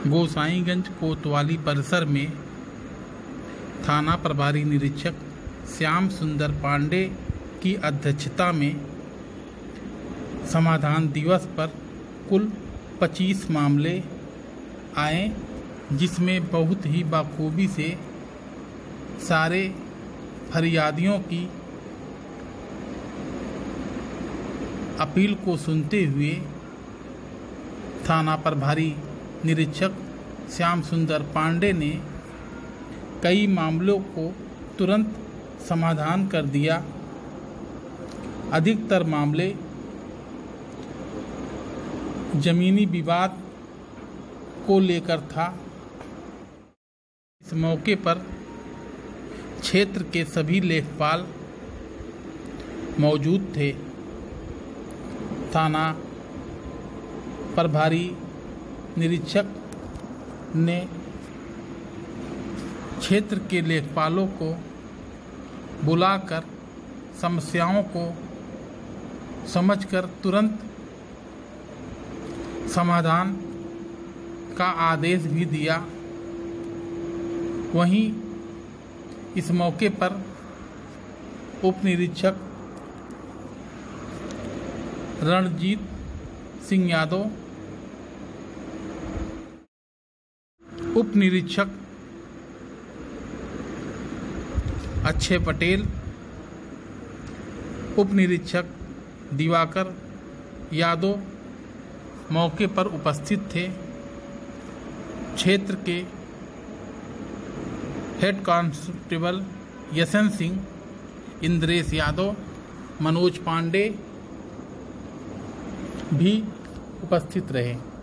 गोसाईगंज कोतवाली परिसर में थाना प्रभारी निरीक्षक श्याम सुंदर पांडे की अध्यक्षता में समाधान दिवस पर कुल 25 मामले आए, जिसमें बहुत ही बखूबी से सारे फरियादियों की अपील को सुनते हुए थाना प्रभारी निरीक्षक श्याम सुंदर पांडे ने कई मामलों को तुरंत समाधान कर दिया। अधिकतर मामले जमीनी विवाद को लेकर था। इस मौके पर क्षेत्र के सभी लेखपाल मौजूद थे। थाना प्रभारी निरीक्षक ने क्षेत्र के लेखपालों को बुलाकर समस्याओं को समझकर तुरंत समाधान का आदेश भी दिया। वहीं इस मौके पर उप निरीक्षक रणजीत सिंह यादव, उप निरीक्षक अक्षय पटेल, उप निरीक्षक दिवाकर यादव मौके पर उपस्थित थे। क्षेत्र के हेड कांस्टेबल यशन सिंह, इंद्रेश यादव, मनोज पांडे भी उपस्थित रहे।